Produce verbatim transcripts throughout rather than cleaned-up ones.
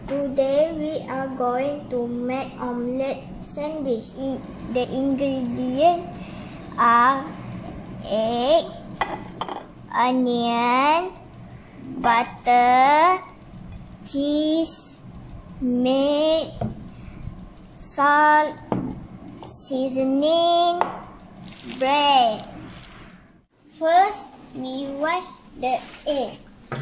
Today we are going to make omelette sandwich. The ingredients are egg, onion, butter, cheese, milk, salt, seasoning, bread. First, we wash the egg.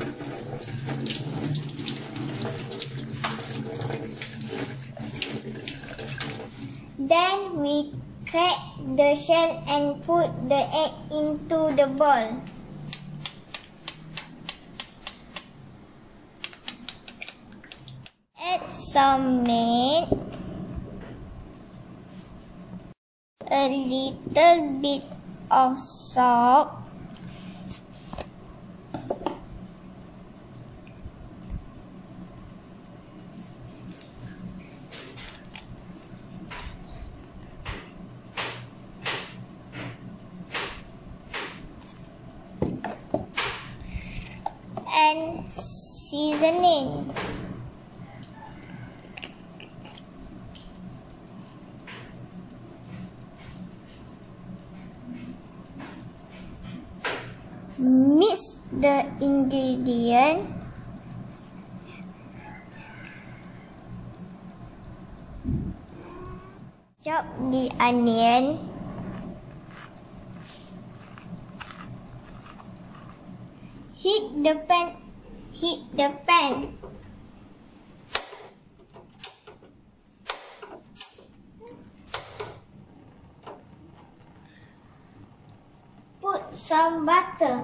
Then we crack the shell and put the egg into the bowl. Add some milk, a little bit of salt, and seasoning. Mix the ingredient. Chop the onion. Heat the pan. Heat the pan. Put some butter.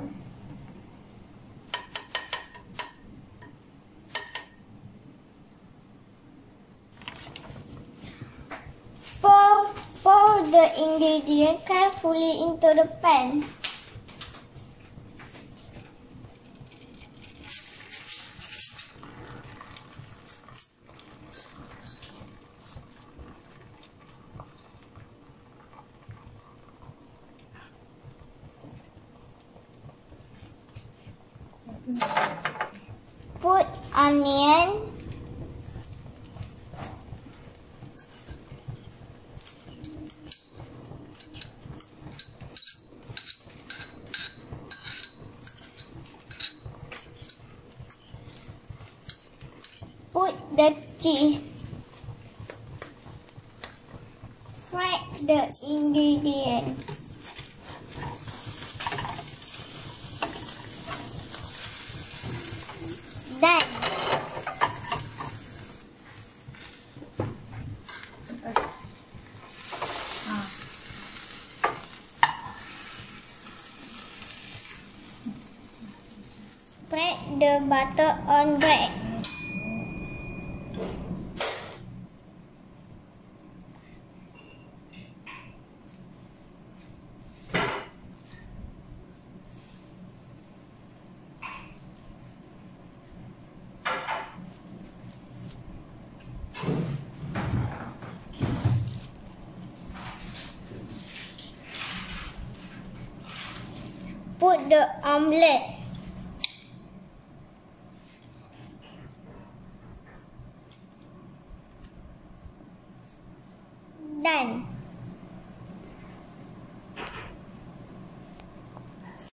Pour, pour the ingredient carefully into the pan. Put onion, put the cheese, fry the ingredient. Done. Spread the butter on bread. Put the omelette. Done.